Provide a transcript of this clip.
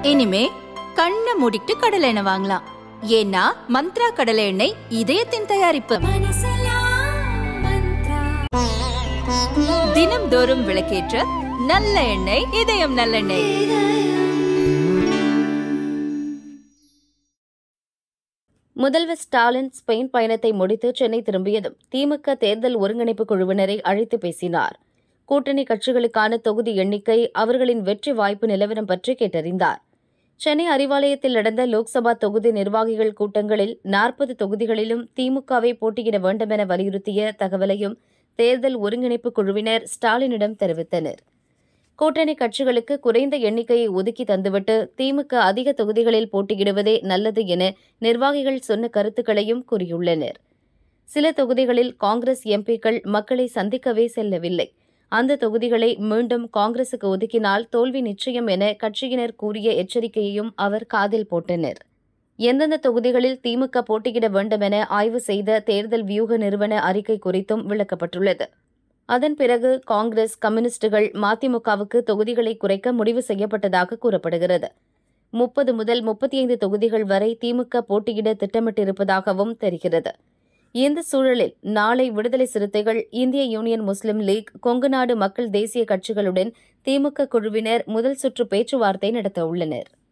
இனிமே கண்ணை மூடிட்டு கடலை எண்ணெய் வாங்கலாம். ஏன்னா மந்த்ரா கடலை எண்ணெய் இதயத்தின் தயாரிப்பு. தினம்தோறும் விளக்கேற்ற நல்ல எண்ணெய் இதயம் நல்லெண்ணெய். முதல்வர் ஸ்டாலின் ஸ்பெயின் பயணத்தை முடித்து சென்னை திரும்பியதும் திமுக தேர்தல் ஒருங்கிணைப்பு குழுவினரை அழைத்து பேசினார். கூட்டணி கட்சிகளுக்கான தொகுதி எண்ணிக்கை, அவர்களின் வெற்றி வாய்ப்பு நிலவரம் பற்றி கேட்டறிந்தார். சென்னை அறிவாலயத்தில் நடந்த லோக்சபா தொகுதி நிர்வாகிகள் கூட்டங்களில் 40 தொகுதிகளிலும் திமுகவை போட்டியிட வேண்டுமென வலியுறுத்திய தகவலையும் தேர்தல் ஒருங்கிணைப்பு குழுவினர் ஸ்டாலினிடம் தெரிவித்தனர். கூட்டணி கட்சிகளுக்கு குறைந்த எண்ணிக்கையை ஒதுக்கி தந்துவிட்டு திமுக அதிக தொகுதிகளில் போட்டியிடுவதே நல்லது என நிர்வாகிகள் சொன்ன கருத்துக்களையும் கூறியுள்ளனர். சில தொகுதிகளில் காங்கிரஸ் எம்பிக்கள் மக்களை சந்திக்கவே செல்லவில்லை. அந்த தொகுதிகளை மீண்டும் காங்கிரசுக்கு ஒதுக்கினால் தோல்வி நிச்சயம் என கட்சியினர் கூறிய எச்சரிக்கையையும் அவர் காதில் போட்டனர். எந்தெந்த தொகுதிகளில் திமுக போட்டியிட வேண்டுமென ஆய்வு செய்த தேர்தல் வியூக நிறுவன அறிக்கை குறித்தும் விளக்கப்பட்டுள்ளது. அதன் பிறகு காங்கிரஸ், கம்யூனிஸ்டுகள், மதிமுகவுக்கு தொகுதிகளை குறைக்க முடிவு செய்யப்பட்டதாக கூறப்படுகிறது. 30 முதல் 35 தொகுதிகள் வரை திமுக போட்டியிட திட்டமிட்டிருப்பதாகவும் தெரிகிறது. இந்த சூழலில் நாளை விடுதலை சிறுத்தைகள், இந்திய யூனியன் முஸ்லீம் லீக், கொங்குநாடு மக்கள் தேசிய கட்சிகளுடன் திமுக குழுவினர் முதல் சுற்று பேச்சுவார்த்தை நடத்த உள்ளனர்.